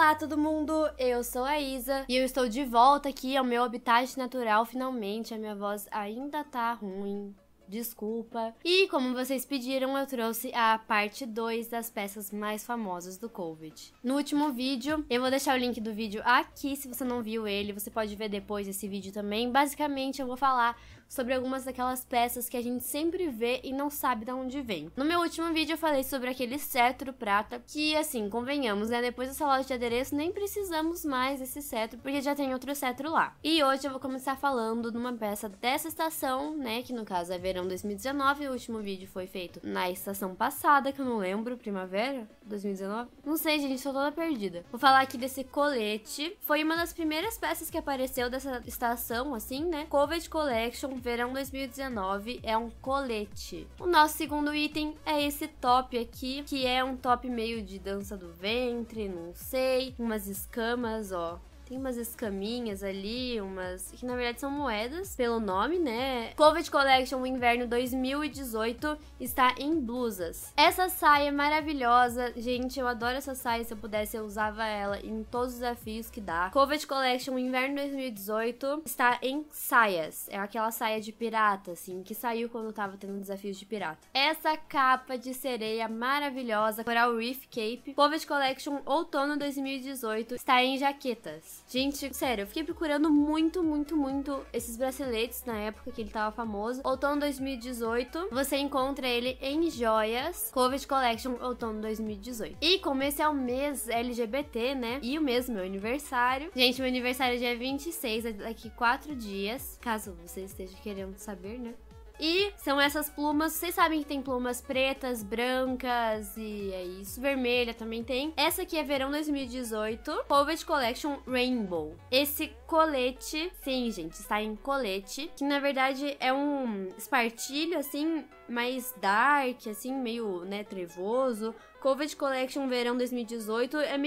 Olá todo mundo, eu sou a Isa e eu estou de volta aqui ao meu habitat natural finalmente. A minha voz ainda tá ruim, desculpa. E como vocês pediram, eu trouxe a parte 2 das peças mais famosas do Covid. No último vídeo, eu vou deixar o link do vídeo aqui, se você não viu ele, você pode ver depois esse vídeo também. Basicamente eu vou falar sobre algumas daquelas peças que a gente sempre vê e não sabe de onde vem. No meu último vídeo eu falei sobre aquele cetro prata, que assim, convenhamos, né, depois dessa loja de adereço nem precisamos mais desse cetro, porque já tem outro cetro lá. E hoje eu vou começar falando de uma peça dessa estação, né, que no caso é verão 2019, o último vídeo foi feito na estação passada, que eu não lembro, primavera 2019? Não sei, gente, tô toda perdida. Vou falar aqui desse colete, foi uma das primeiras peças que apareceu dessa estação, assim, né, Covid Collection verão 2019, é um colete. O nosso segundo item é esse top aqui, que é um top meio de dança do ventre, não sei, umas escamas, ó. Tem umas escaminhas ali, umas que na verdade são moedas, pelo nome, né? Covid Collection Inverno 2018 está em blusas. Essa saia é maravilhosa. Gente, eu adoro essa saia. Se eu pudesse, eu usava ela em todos os desafios que dá. Covid Collection Inverno 2018 está em saias. É aquela saia de pirata, assim, que saiu quando tava tendo desafios de pirata. Essa capa de sereia maravilhosa, Coral Reef Cape, Covid Collection Outono 2018, está em jaquetas. Gente, sério, eu fiquei procurando muito esses braceletes na época que ele tava famoso. Outono 2018, você encontra ele em joias, Covid Collection Outono 2018. E como esse é o mês LGBT, né, e o mês do meu aniversário. Gente, meu aniversário é dia 26, é daqui 4 dias, caso você esteja querendo saber, né. E são essas plumas, vocês sabem que tem plumas pretas, brancas e é isso, vermelha também tem. Essa aqui é verão 2018, Covid Collection Rainbow. Esse colete, sim gente, está em colete, que na verdade é um espartilho assim, mais dark, assim, meio, né, trevoso. Covid Collection verão 2018 é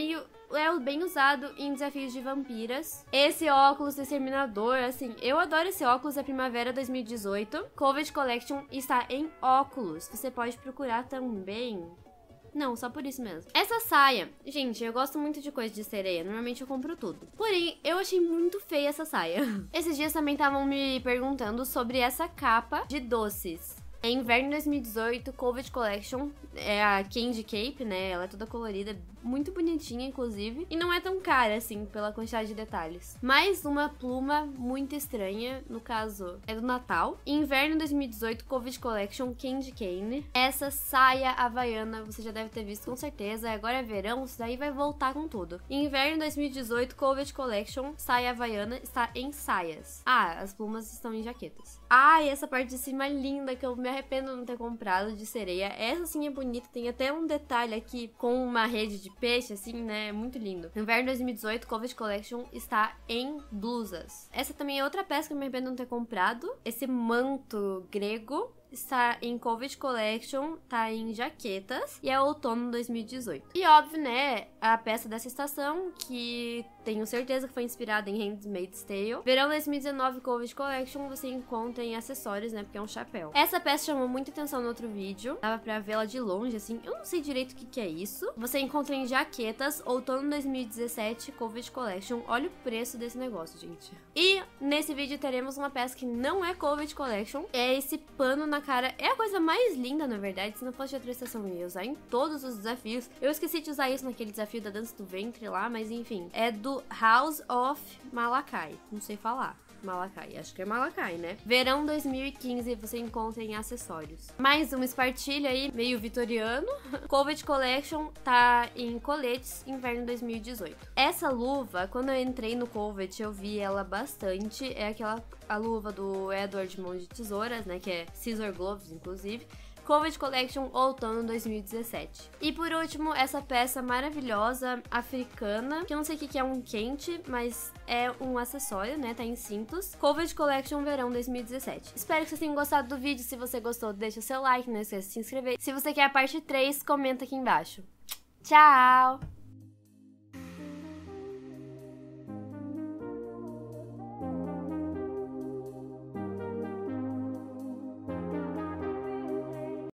bem usado em desafios de vampiras. Esse óculos exterminador, assim, eu adoro esse óculos da primavera 2018. Covid Collection está em óculos. Você pode procurar também. Não, só por isso mesmo. Essa saia, gente, eu gosto muito de coisa de sereia, normalmente eu compro tudo. Porém, eu achei muito feia essa saia. Esses dias também estavam me perguntando sobre essa capa de doces. É inverno 2018, Covid Collection, é a Candy Cape, né, ela é toda colorida, muito bonitinha, inclusive, e não é tão cara, assim, pela quantidade de detalhes. Mais uma pluma muito estranha, no caso, é do Natal. Inverno 2018, Covid Collection, Candy Cane. Essa saia havaiana, você já deve ter visto com certeza, agora é verão, isso daí vai voltar com tudo. Inverno 2018, Covid Collection, saia havaiana, está em saias. Ah, as plumas estão em jaquetas. Ah, e essa parte de cima é linda, que eu me arrependo de não ter comprado, de sereia. Essa sim é bonita, tem até um detalhe aqui com uma rede de peixe, assim, né? Muito lindo. Inverno 2018, Covid Collection está em blusas. Essa também é outra peça que eu me arrependo de não ter comprado. Esse manto grego está em Covid Collection, tá em jaquetas e é outono 2018. E óbvio, né, a peça dessa estação, que tenho certeza que foi inspirada em Handmaid's Tale. Verão 2019 Covid Collection, você encontra em acessórios, né, porque é um chapéu. Essa peça chamou muita atenção no outro vídeo, dava pra vê-la de longe, assim, eu não sei direito o que é isso. Você encontra em jaquetas, outono 2017 Covid Collection. Olha o preço desse negócio, gente. E nesse vídeo teremos uma peça que não é Covid Collection, é esse pano na cara. É a coisa mais linda, na verdade. Se não fosse de outra estação, eu ia usar em todos os desafios. Eu esqueci de usar isso naquele desafio da dança do ventre lá, mas enfim. É do House of Malakai. Não sei falar. Malakai, acho que é Malakai, né? Verão 2015, você encontra em acessórios. Mais uma espartilha aí, meio vitoriano. Covid Collection tá em coletes, inverno 2018. Essa luva, quando eu entrei no Covid, eu vi ela bastante. É a luva do Edward Mão de Tesouras, né? Que é Scissor Gloves, inclusive. Covid Collection Outono 2017. E por último, essa peça maravilhosa africana, que eu não sei o que é um quente, mas é um acessório, né? Tá em cintos. Covid Collection Verão 2017. Espero que vocês tenham gostado do vídeo. Se você gostou, deixa o seu like, não esqueça de se inscrever. Se você quer a parte 3, comenta aqui embaixo. Tchau!